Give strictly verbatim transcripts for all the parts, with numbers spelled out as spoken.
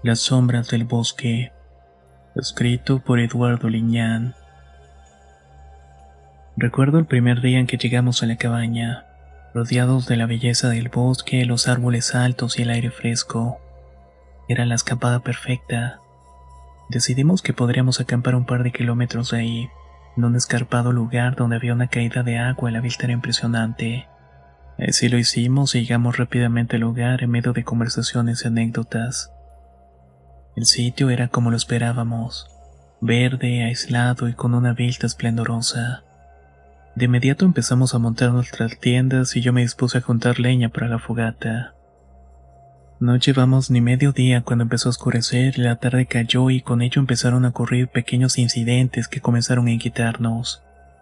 Las sombras del bosque, escrito por Eduardo Liñán. Recuerdo el primer día en que llegamos a la cabaña, rodeados de la belleza del bosque, los árboles altos y el aire fresco. Era la escapada perfecta. Decidimos que podríamos acampar un par de kilómetros de ahí, en un escarpado lugar donde había una caída de agua y la vista era impresionante. Así lo hicimos y llegamos rápidamente al lugar en medio de conversaciones y anécdotas. El sitio era como lo esperábamos, verde, aislado y con una vista esplendorosa. De inmediato empezamos a montar nuestras tiendas y yo me dispuse a juntar leña para la fogata. No llevamos ni medio día cuando empezó a oscurecer y la tarde cayó y con ello empezaron a ocurrir pequeños incidentes que comenzaron a inquietarnos.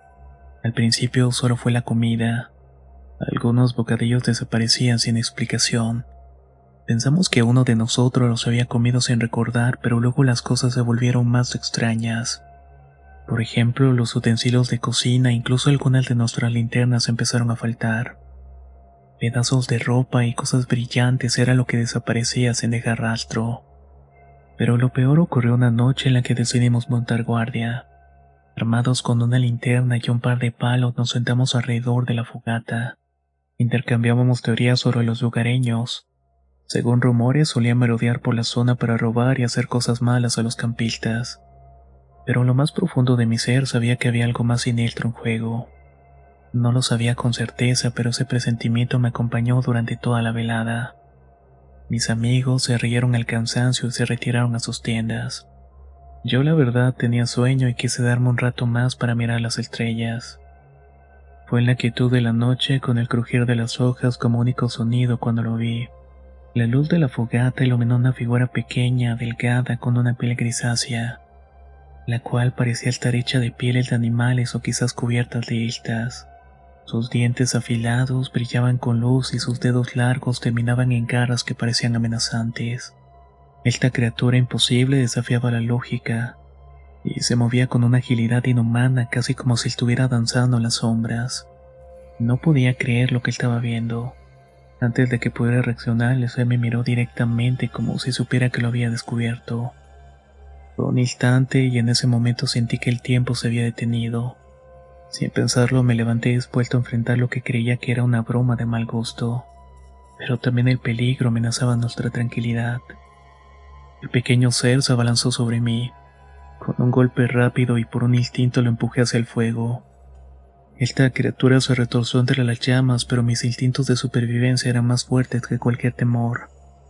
Al principio solo fue la comida. Algunos bocadillos desaparecían sin explicación. Pensamos que uno de nosotros los había comido sin recordar, pero luego las cosas se volvieron más extrañas. Por ejemplo, los utensilios de cocina, incluso algunas de nuestras linternas empezaron a faltar. Pedazos de ropa y cosas brillantes era lo que desaparecía sin dejar rastro. Pero lo peor ocurrió una noche en la que decidimos montar guardia. Armados con una linterna y un par de palos nos sentamos alrededor de la fogata. Intercambiábamos teorías sobre los lugareños. Según rumores, solían merodear por la zona para robar y hacer cosas malas a los campistas. Pero en lo más profundo de mi ser sabía que había algo más siniestro en juego. No lo sabía con certeza, pero ese presentimiento me acompañó durante toda la velada. Mis amigos se rieron al cansancio y se retiraron a sus tiendas. Yo la verdad tenía sueño y quise darme un rato más para mirar las estrellas. Fue en la quietud de la noche, con el crujir de las hojas como único sonido, cuando lo vi. La luz de la fogata iluminó una figura pequeña, delgada, con una piel grisácea, la cual parecía estar hecha de pieles de animales o quizás cubiertas de listas. Sus dientes afilados brillaban con luz y sus dedos largos terminaban en garras que parecían amenazantes. Esta criatura imposible desafiaba la lógica, y se movía con una agilidad inhumana, casi como si estuviera danzando en las sombras. No podía creer lo que estaba viendo. Antes de que pudiera reaccionar, el ser me miró directamente como si supiera que lo había descubierto. Fue un instante y en ese momento sentí que el tiempo se había detenido. Sin pensarlo me levanté dispuesto a enfrentar lo que creía que era una broma de mal gusto. Pero también el peligro amenazaba nuestra tranquilidad. El pequeño ser se abalanzó sobre mí. Con un golpe rápido y por un instinto lo empujé hacia el fuego. Esta criatura se retorció entre las llamas, pero mis instintos de supervivencia eran más fuertes que cualquier temor.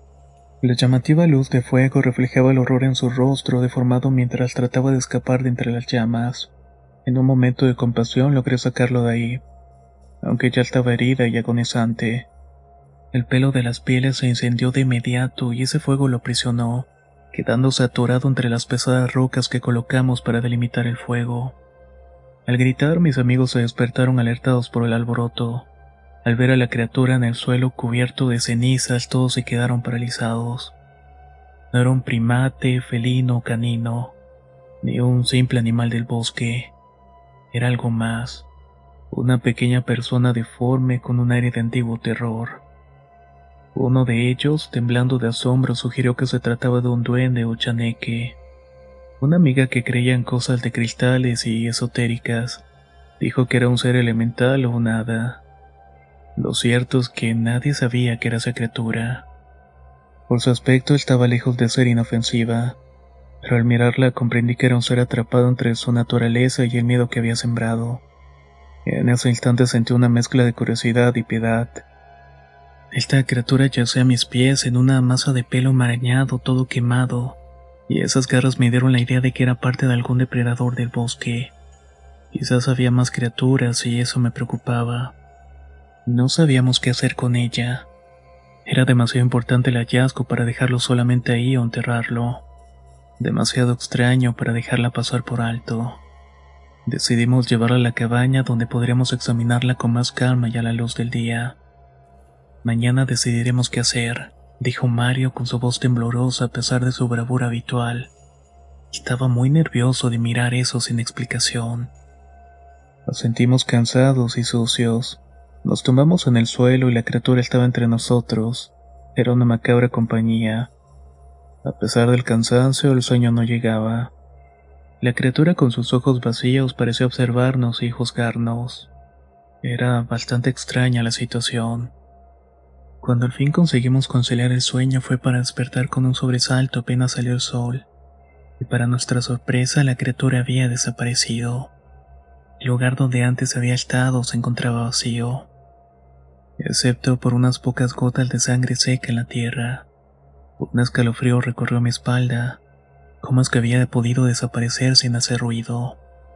La llamativa luz de fuego reflejaba el horror en su rostro, deformado mientras trataba de escapar de entre las llamas. En un momento de compasión logré sacarlo de ahí, aunque ya estaba herida y agonizante. El pelo de las pieles se incendió de inmediato y ese fuego lo aprisionó, quedándose atorado entre las pesadas rocas que colocamos para delimitar el fuego. Al gritar, mis amigos se despertaron alertados por el alboroto. Al ver a la criatura en el suelo cubierto de cenizas, todos se quedaron paralizados. No era un primate, felino o canino, ni un simple animal del bosque. Era algo más, una pequeña persona deforme con un aire de antiguo terror. Uno de ellos, temblando de asombro, sugirió que se trataba de un duende o chaneque. Una amiga que creía en cosas de cristales y esotéricas dijo que era un ser elemental o nada. Lo cierto es que nadie sabía que era esa criatura. Por su aspecto estaba lejos de ser inofensiva, pero al mirarla comprendí que era un ser atrapado entre su naturaleza y el miedo que había sembrado. En ese instante sentí una mezcla de curiosidad y piedad. Esta criatura yacía a mis pies en una masa de pelo enmarañado, todo quemado, y esas garras me dieron la idea de que era parte de algún depredador del bosque. Quizás había más criaturas y eso me preocupaba. No sabíamos qué hacer con ella. Era demasiado importante el hallazgo para dejarlo solamente ahí o enterrarlo. Demasiado extraño para dejarla pasar por alto. Decidimos llevarla a la cabaña donde podríamos examinarla con más calma y a la luz del día. Mañana decidiremos qué hacer, dijo Mario con su voz temblorosa a pesar de su bravura habitual. Estaba muy nervioso de mirar eso sin explicación. Nos sentimos cansados y sucios. Nos tumbamos en el suelo y la criatura estaba entre nosotros. Era una macabra compañía. A pesar del cansancio, el sueño no llegaba. La criatura con sus ojos vacíos parecía observarnos y juzgarnos. Era bastante extraña la situación. Cuando al fin conseguimos conciliar el sueño fue para despertar con un sobresalto apenas salió el sol, y para nuestra sorpresa la criatura había desaparecido. El lugar donde antes había estado se encontraba vacío, excepto por unas pocas gotas de sangre seca en la tierra. Un escalofrío recorrió mi espalda. ¿Cómo es que había podido desaparecer sin hacer ruido?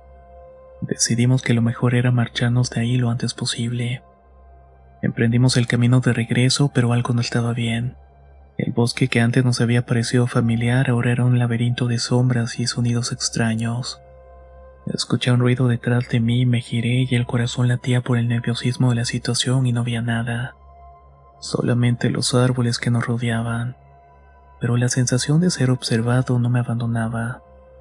Decidimos que lo mejor era marcharnos de ahí lo antes posible. Emprendimos el camino de regreso, pero algo no estaba bien. El bosque que antes nos había parecido familiar ahora era un laberinto de sombras y sonidos extraños. Escuché un ruido detrás de mí, me giré y el corazón latía por el nerviosismo de la situación y no había nada. Solamente los árboles que nos rodeaban. Pero la sensación de ser observado no me abandonaba.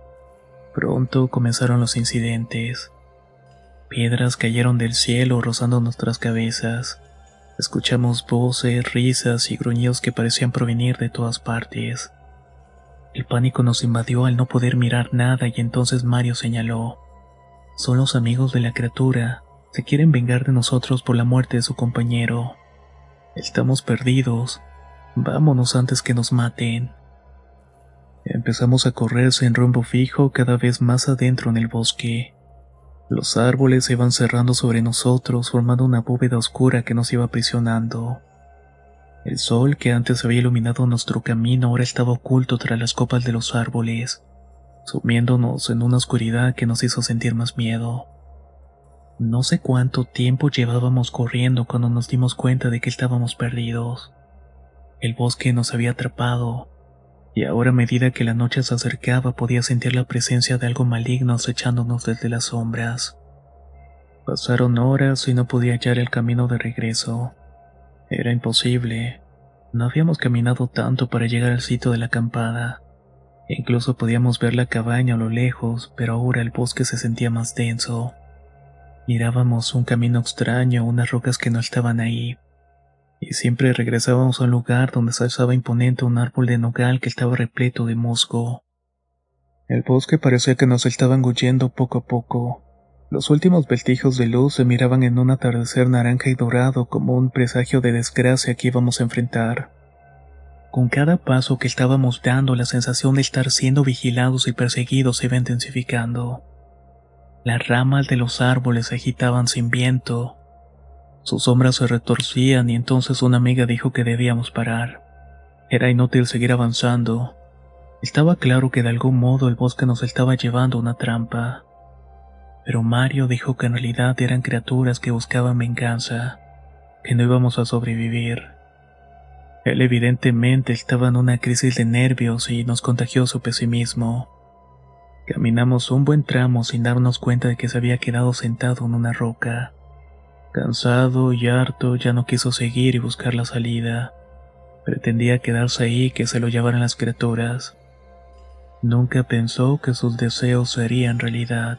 Pronto comenzaron los incidentes. Piedras cayeron del cielo rozando nuestras cabezas. Escuchamos voces, risas y gruñidos que parecían provenir de todas partes. El pánico nos invadió al no poder mirar nada y entonces Mario señaló: «Son los amigos de la criatura. Se quieren vengar de nosotros por la muerte de su compañero. Estamos perdidos. Vámonos antes que nos maten». Empezamos a correr sin rumbo fijo cada vez más adentro en el bosque. Los árboles se iban cerrando sobre nosotros formando una bóveda oscura que nos iba aprisionando. El sol que antes había iluminado nuestro camino ahora estaba oculto tras las copas de los árboles, sumiéndonos en una oscuridad que nos hizo sentir más miedo. No sé cuánto tiempo llevábamos corriendo cuando nos dimos cuenta de que estábamos perdidos. El bosque nos había atrapado, y ahora a medida que la noche se acercaba podía sentir la presencia de algo maligno acechándonos desde las sombras. Pasaron horas y no podía hallar el camino de regreso. Era imposible. No habíamos caminado tanto para llegar al sitio de la acampada. Incluso podíamos ver la cabaña a lo lejos, pero ahora el bosque se sentía más denso. Mirábamos un camino extraño, unas rocas que no estaban ahí. Y siempre regresábamos a un lugar donde se alzaba imponente un árbol de nogal que estaba repleto de musgo. El bosque parecía que nos estaba engullendo poco a poco. Los últimos vestigios de luz se miraban en un atardecer naranja y dorado como un presagio de desgracia que íbamos a enfrentar. Con cada paso que estábamos dando, la sensación de estar siendo vigilados y perseguidos se iba intensificando. Las ramas de los árboles se agitaban sin viento. Sus sombras se retorcían y entonces una amiga dijo que debíamos parar. Era inútil seguir avanzando. Estaba claro que de algún modo el bosque nos estaba llevando a una trampa. Pero Mario dijo que en realidad eran criaturas que buscaban venganza, que no íbamos a sobrevivir. Él evidentemente estaba en una crisis de nervios y nos contagió su pesimismo. Caminamos un buen tramo sin darnos cuenta de que se había quedado sentado en una roca. Cansado y harto, ya no quiso seguir y buscar la salida. Pretendía quedarse ahí y que se lo llevaran las criaturas. Nunca pensó que sus deseos serían realidad.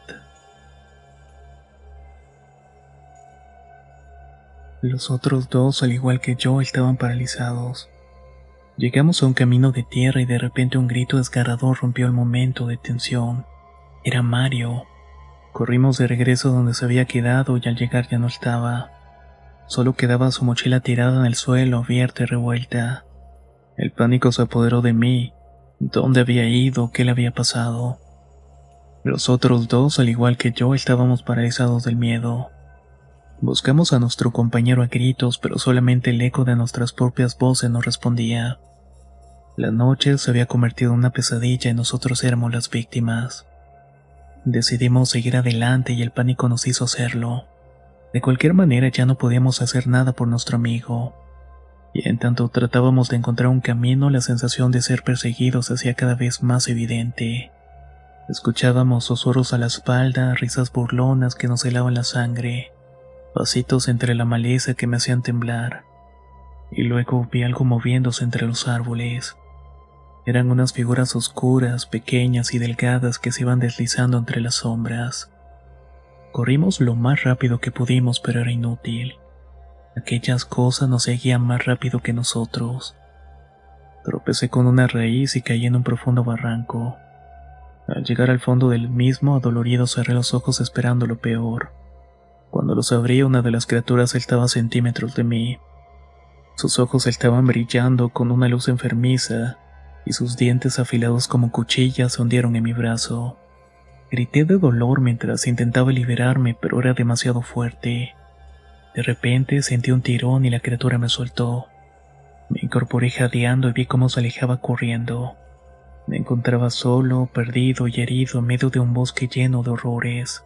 Los otros dos, al igual que yo, estaban paralizados. Llegamos a un camino de tierra y de repente un grito desgarrador rompió el momento de tensión. Era Mario. Corrimos de regreso donde se había quedado y al llegar ya no estaba. Solo quedaba su mochila tirada en el suelo, abierta y revuelta. El pánico se apoderó de mí. ¿Dónde había ido? ¿Qué le había pasado? Los otros dos, al igual que yo, estábamos paralizados del miedo. Buscamos a nuestro compañero a gritos, pero solamente el eco de nuestras propias voces nos respondía. La noche se había convertido en una pesadilla y nosotros éramos las víctimas. Decidimos seguir adelante y el pánico nos hizo hacerlo. De cualquier manera ya no podíamos hacer nada por nuestro amigo. Y en tanto tratábamos de encontrar un camino, la sensación de ser perseguidos se hacía cada vez más evidente. Escuchábamos susurros a la espalda, risas burlonas que nos helaban la sangre, pasitos entre la maleza que me hacían temblar. Y luego vi algo moviéndose entre los árboles. Eran unas figuras oscuras, pequeñas y delgadas que se iban deslizando entre las sombras. Corrimos lo más rápido que pudimos, pero era inútil. Aquellas cosas nos seguían más rápido que nosotros. Tropecé con una raíz y caí en un profundo barranco. Al llegar al fondo del mismo, adolorido cerré los ojos esperando lo peor. Cuando los abrí, una de las criaturas estaba a centímetros de mí. Sus ojos estaban brillando con una luz enfermiza, y sus dientes afilados como cuchillas se hundieron en mi brazo. Grité de dolor mientras intentaba liberarme, pero era demasiado fuerte. De repente sentí un tirón y la criatura me soltó. Me incorporé jadeando y vi cómo se alejaba corriendo. Me encontraba solo, perdido y herido en medio de un bosque lleno de horrores.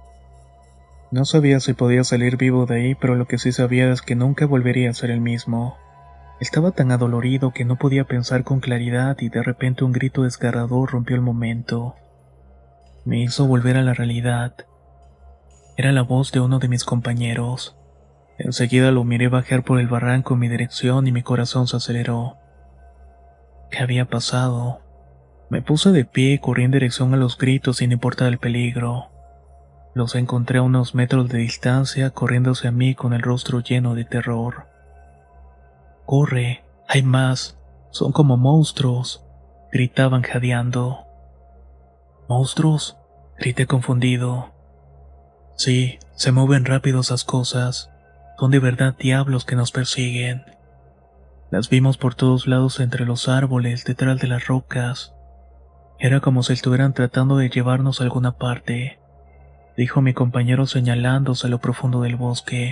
No sabía si podía salir vivo de ahí, pero lo que sí sabía es que nunca volvería a ser el mismo. Estaba tan adolorido que no podía pensar con claridad y de repente un grito desgarrador rompió el momento. Me hizo volver a la realidad. Era la voz de uno de mis compañeros. Enseguida lo miré bajar por el barranco en mi dirección y mi corazón se aceleró. ¿Qué había pasado? Me puse de pie y corrí en dirección a los gritos sin importar el peligro. Los encontré a unos metros de distancia corriendo hacia mí con el rostro lleno de terror. ¡Corre! ¡Hay más! ¡Son como monstruos!, gritaban jadeando. ¿Monstruos?, grité confundido. Sí, se mueven rápido esas cosas. Son de verdad diablos que nos persiguen. Las vimos por todos lados entre los árboles, detrás de las rocas. Era como si estuvieran tratando de llevarnos a alguna parte, dijo mi compañero señalándose a lo profundo del bosque.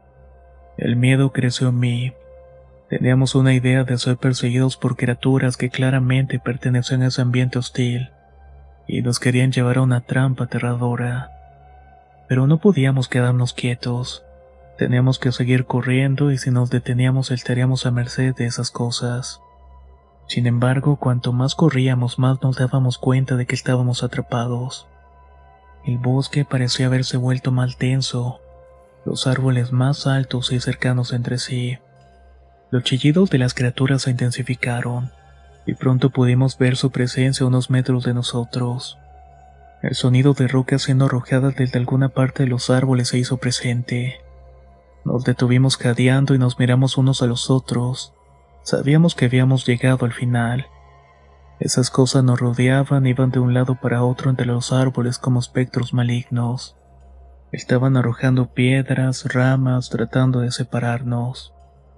El miedo creció en mí. Teníamos una idea de ser perseguidos por criaturas que claramente pertenecían a ese ambiente hostil, y nos querían llevar a una trampa aterradora. Pero no podíamos quedarnos quietos. Teníamos que seguir corriendo y si nos deteníamos estaríamos a merced de esas cosas. Sin embargo, cuanto más corríamos, más nos dábamos cuenta de que estábamos atrapados. El bosque parecía haberse vuelto más denso, los árboles más altos y cercanos entre sí. Los chillidos de las criaturas se intensificaron, y pronto pudimos ver su presencia a unos metros de nosotros. El sonido de rocas siendo arrojadas desde alguna parte de los árboles se hizo presente. Nos detuvimos jadeando y nos miramos unos a los otros. Sabíamos que habíamos llegado al final. Esas cosas nos rodeaban, iban de un lado para otro entre los árboles como espectros malignos. Estaban arrojando piedras, ramas, tratando de separarnos.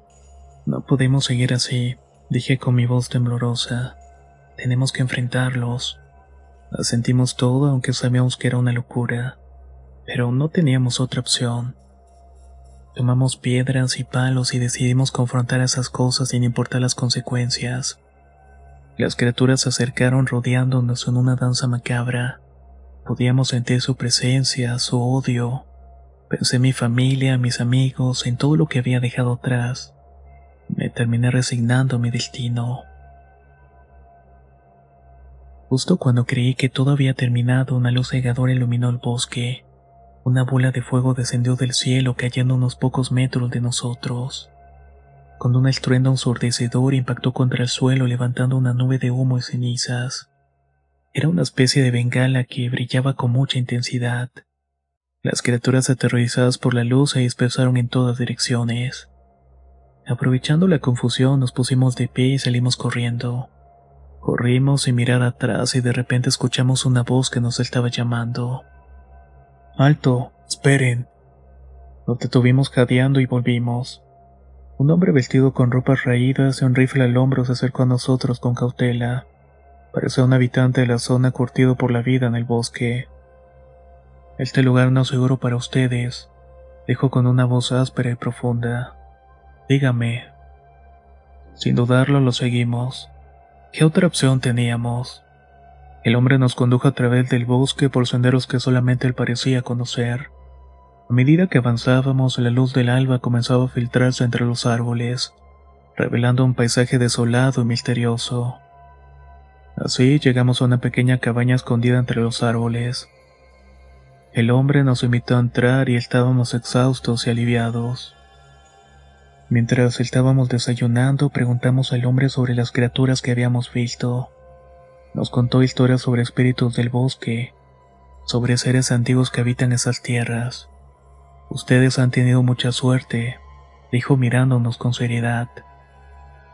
No podemos seguir así, dije con mi voz temblorosa. Tenemos que enfrentarlos. Asentimos todo, aunque sabíamos que era una locura, pero no teníamos otra opción. Tomamos piedras y palos y decidimos confrontar esas cosas sin importar las consecuencias. Las criaturas se acercaron rodeándonos en una danza macabra. Podíamos sentir su presencia, su odio. Pensé en mi familia, mis amigos, en todo lo que había dejado atrás. Me terminé resignando a mi destino. Justo cuando creí que todo había terminado, una luz cegadora iluminó el bosque. Una bola de fuego descendió del cielo cayendo a unos pocos metros de nosotros. Con un estruendo ensordecedor impactó contra el suelo levantando una nube de humo y cenizas. Era una especie de bengala que brillaba con mucha intensidad. Las criaturas aterrorizadas por la luz se dispersaron en todas direcciones. Aprovechando la confusión nos pusimos de pie y salimos corriendo. Corrimos sin mirar atrás y de repente escuchamos una voz que nos estaba llamando. ¡Alto! ¡Esperen! Nos detuvimos jadeando y volvimos. Un hombre vestido con ropas raídas y un rifle al hombro se acercó a nosotros con cautela. Parecía un habitante de la zona curtido por la vida en el bosque. Este lugar no es seguro para ustedes, dijo con una voz áspera y profunda. Dígame. Sin dudarlo lo seguimos. ¿Qué otra opción teníamos? El hombre nos condujo a través del bosque por senderos que solamente él parecía conocer. A medida que avanzábamos, la luz del alba comenzaba a filtrarse entre los árboles, revelando un paisaje desolado y misterioso. Así llegamos a una pequeña cabaña escondida entre los árboles. El hombre nos invitó a entrar y estábamos exhaustos y aliviados. Mientras estábamos desayunando, preguntamos al hombre sobre las criaturas que habíamos visto. Nos contó historias sobre espíritus del bosque, sobre seres antiguos que habitan esas tierras. Ustedes han tenido mucha suerte, dijo mirándonos con seriedad.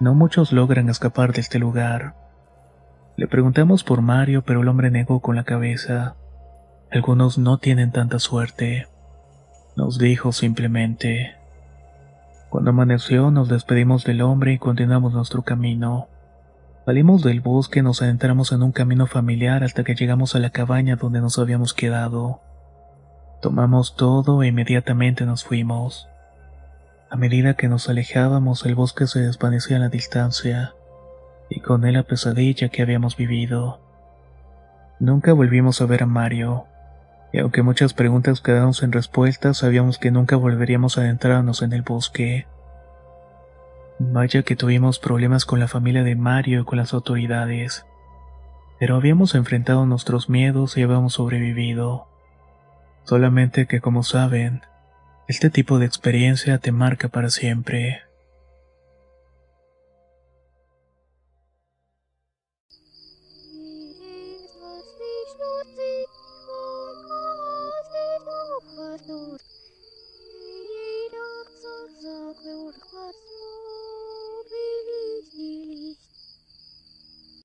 No muchos logran escapar de este lugar. Le preguntamos por Mario, pero el hombre negó con la cabeza. Algunos no tienen tanta suerte. Nos dijo simplemente. Cuando amaneció nos despedimos del hombre y continuamos nuestro camino. Salimos del bosque y nos adentramos en un camino familiar hasta que llegamos a la cabaña donde nos habíamos quedado. Tomamos todo e inmediatamente nos fuimos. A medida que nos alejábamos, el bosque se desvanecía a la distancia, y con él la pesadilla que habíamos vivido. Nunca volvimos a ver a Mario, y aunque muchas preguntas quedaron sin respuesta, sabíamos que nunca volveríamos a adentrarnos en el bosque. Vaya que tuvimos problemas con la familia de Mario y con las autoridades, pero habíamos enfrentado nuestros miedos y habíamos sobrevivido. Solamente que, como saben, este tipo de experiencia te marca para siempre.